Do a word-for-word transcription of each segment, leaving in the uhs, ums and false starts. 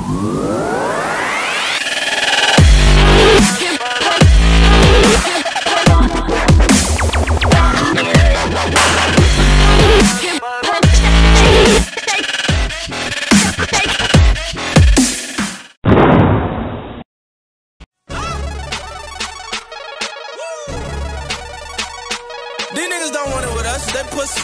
These niggas don't want it with us, they pussy.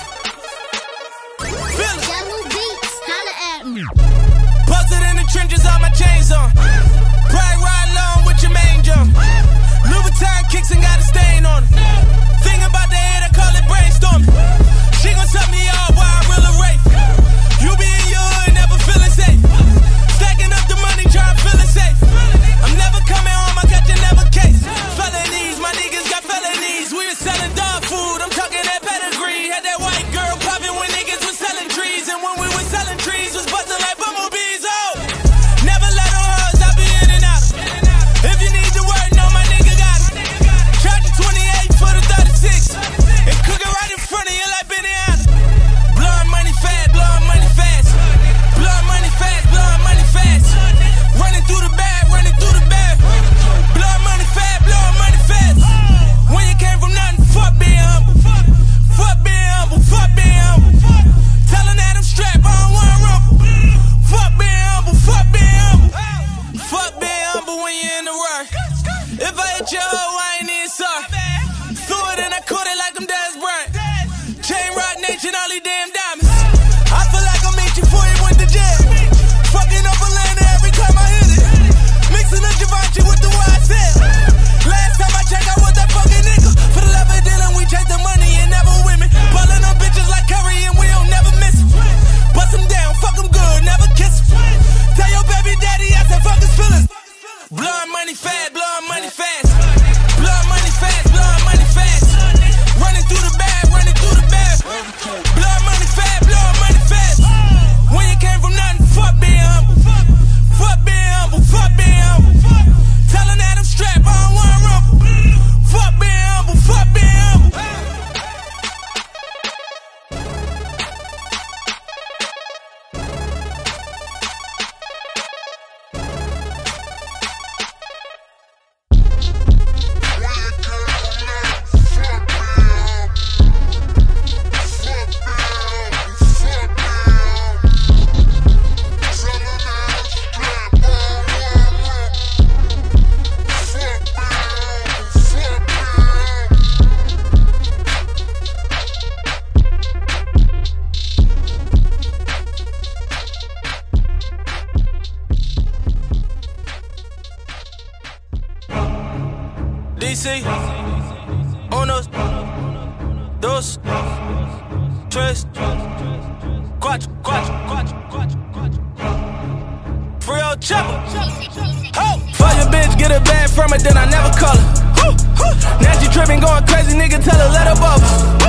Feel it. Yellow beats, holla at me. Posted in the trenches, all my chains on. Pride ride along with your main jump. Louboutin kicks and got a stain on it. Think about the head, I call it brainstorming. She gon' suck me off while I reel a rape. You be in your hood, never feeling safe. Stacking up the money, trying to feel it safe. I'm never coming home, I got your never case. Felonies, my niggas got felonies. We was selling dog food, I'm talking that pedigree. Had that white girl popping when niggas was selling trees. And when we was selling trees, was buzzing like bumblebees. Oh, never let on hoes, I be in and out. If you need the word, know my nigga got it. Charge you twenty-eight for the thirty-six. And cook it right in front of you like Benihana. Blowing money fast, blowing money fast. Blowing money fast, blowing money fast. Running through the bag, running through the bag. Blowing money fast, blowing money fast. When you came from nothing, fuck being humble. Fuck being humble, fuck being humble. Tellin' that I'm strapped, I don't wanna rumble. Fuck being humble, fuck being humble. Fuck being humble when you're in the rush. If I hit your hoe, I ain't even sorry. Threw it and I caught it like I'm Dez Bryant. Chain rock nation, all these damn diamonds. I feel like I'm meet you before you went to jail. Fucking up Atlanta every time I hit it. Mixing up Givenchy with the Y S L. Last time I checked, I was that fucking nigga. For the love of dealing, we chase the money and never women. Ballin' on bitches like Curry and we don't never miss it. Bust them down, fuck them good, never kiss them. Tell your baby daddy I said fuck his feelings. Blowin' money fast, blowin' money fast. Blowin' money fast, blowin' money fast. Running through the bag, running through the bag. Blowin' money fast, blowin' money fast. When you came from nothing, fuck being humble. Fuck being humble, fuck being humble. Tellin' that I'm strapped, I don't wanna rumble. Fuck being humble, fuck being humble. D C, unos, dos, tres, cuatro, cuatro, cuatro, cuatro, cuatro. Free old chopper. Ho! Fuck your bitch, get a bag from it, then I never call her. Now she tripping, going crazy, nigga, tell her let her bubble.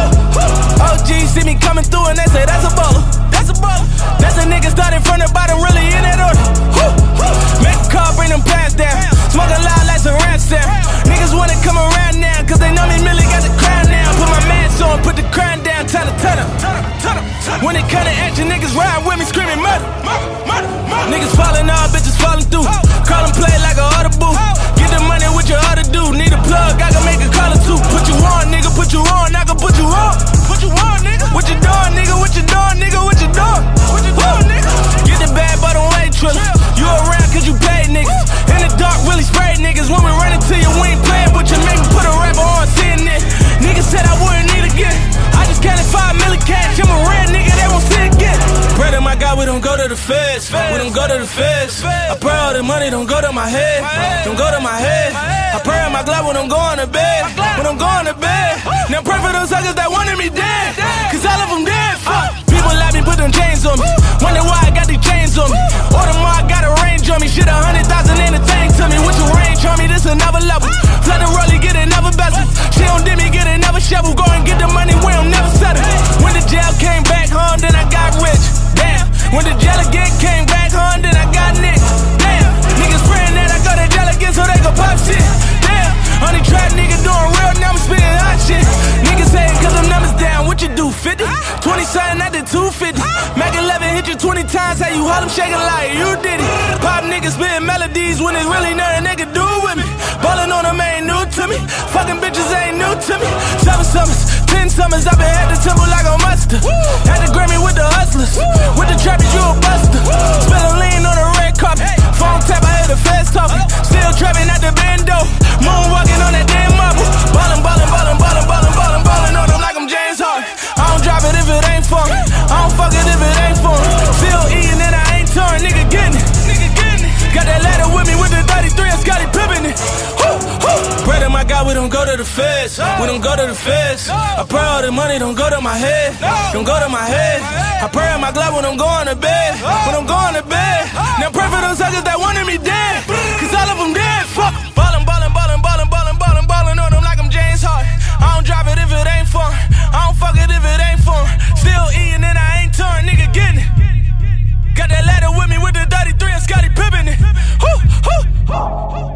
O G see me coming through and they say that's a baller. That's a baller. That's a nigga started from the bottom, really in that order. Make a call, bring them pants down. Smoking loud like some ramps down. Niggas wanna come around now, cause they know me really got the crown now. Put my mask on, put the crown down, tell her, tell her. When it come to action, niggas ride with me screaming murder. Niggas falling off, bitches falling through. Call them play like a audible. Get the money with your other dude. Need a plug, I can make a call or two. Put you on, nigga, put you on, I can put you on. Put you on, nigga. What you doing, nigga? What you doing, nigga? What you doing? What you doing, nigga? Get the bad but don't wait, Triller. You around cause you paid niggas. In the dark, really sprayed niggas. When we run into you, we ain't playing with you. Make me put a rapper on seeing it. Niggas said I wouldn't need again. I just counted five million cash. I'm a real nigga, they won't see again. Pray to my God, we don't go to the feds. We don't go to the feds. I pray all the money don't go to my head. Don't go to my head. I pray on my glove when I'm going to bed. When I'm going to bed. Now pray for those suckers that wanted me dead. Cause all of them dead. Fuck. People like me, put them chains on me. Wonder why I got these chains on me. Order more, I got a range on me. Shit, a hundred thousand ain't a thing to me. With your range on me, this another level. Flood the rollie, get another bezel. She don't dip me, get another shovel. Go and get the money, we don't never settle. When the jail came back home, then I got rich. Damn. When the jail again came back home, then I got nicked. Damn. Niggas praying that I go to jail again so they can pop shit. Damn. Only trap nigga doing real, now I'm spitting hot shit. Niggas saying cause them numbers down, what you do, fifty? twenty something, I did two fifty. Mac eleven hit you twenty many times have you Harlem shaking like you did it? Pop niggas spitting melodies when it's really nothing they can do with me. Ballin' on them ain't new to me. Fucking bitches ain't new to me. Seven summers, ten summers, I've been at the temple like a monster. Had the Grammy with the hustlers. With the trappies, you a buster. Spillin' lean on the red carpet. Phone tap, I hear the feds talking. Still trapping at the bando. Moonwalking on that damn marble. Ballin', ballin', ballin', ballin', ballin', ballin', ballin' on them like I'm James Harden. I don't drop it if it ain't for me. I don't fuck it if it ain't for me. Still eating and I ain't torn, nigga getting it. Nigga getting it. Got that ladder with me with the thirty-three and Scotty Pippen it. Woo, woo. Pray to my God we don't go to the feds. We don't go to the feds. I pray all the money don't go to my head. Don't go to my head. I pray on my glove when I'm going to bed. When I'm going to bed. Now pray for those suckers that wanted me dead. Cause all of them dead. Fuck. Ballin', ballin', ballin', ballin', ballin', ballin', ballin' on them like I'm James Harden. I don't drop it if it ain't for me. I don't fuck it if it ain't for me. Still eating and I ain't torn, nigga getting it. Got that ladder with me with the thirty-three and Scotty Pippen it. Woo, woo.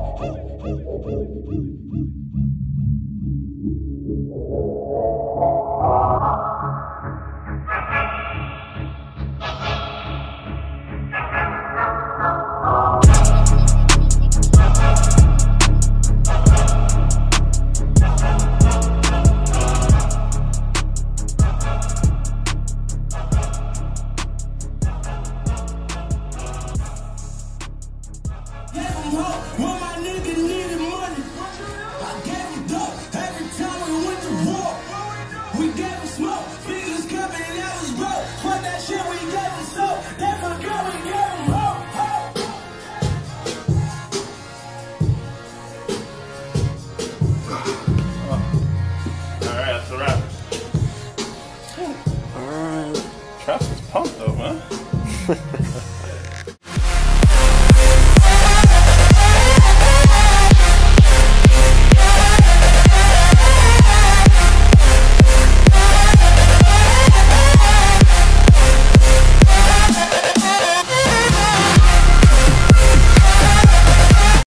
Travis is pumped though, man.